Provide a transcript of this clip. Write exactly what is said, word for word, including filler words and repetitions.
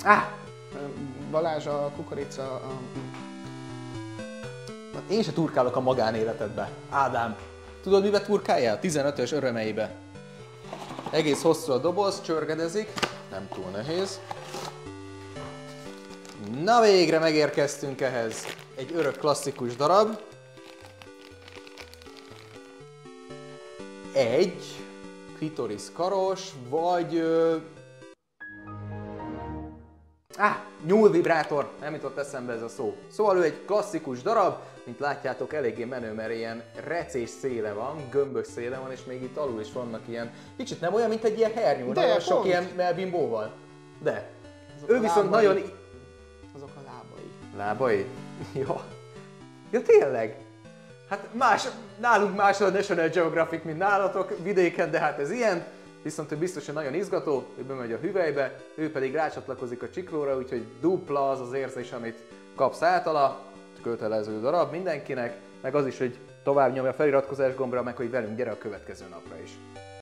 Á! Balázs, a kukorica... A... Én se turkálok a magánéletedbe. Ádám, tudod mibe turkáljál? tizenötös örömeibe. Egész hosszú a doboz, csörgedezik, nem túl nehéz. Na végre megérkeztünk ehhez. Egy örök klasszikus darab. Egy klitoris karos, vagy... Ö... Á, nyúlvibrátor, nem jutott eszembe ez a szó. Szóval ő egy klasszikus darab, mint látjátok eléggé menő, mert ilyen recés széle van, gömbös széle van, és még itt alul is vannak ilyen, kicsit nem olyan, mint egy ilyen hernyó, nagyon sok ilyen melbimbóval. De. Azok ő viszont lábai. nagyon... Azok a lábai. Lábai? Jó. Ja tényleg? Hát más, nálunk más a National Geographic, mint nálatok vidéken, de hát ez ilyen. Viszont ő biztos, hogy nagyon izgató, ő bemegy a hüvelybe, ő pedig rácsatlakozik a csiklóra, úgyhogy dupla az az érzés, amit kapsz általa. Kötelező darab mindenkinek, meg az is, hogy tovább nyomja a feliratkozás gombra, meg hogy velünk gyere a következő napra is.